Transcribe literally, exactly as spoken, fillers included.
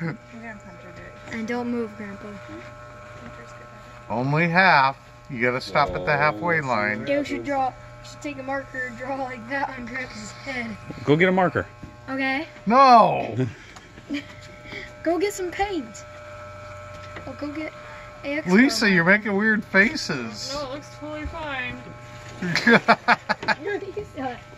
And don't move, Grandpa. Only half. You gotta stop at the halfway line. You should draw. You should take a marker and draw like that on Grandpa's head. Go get a marker. Okay. No. Go get some paint. Oh, go get. A Lisa, you're making weird faces. No, it looks totally fine. No, you said.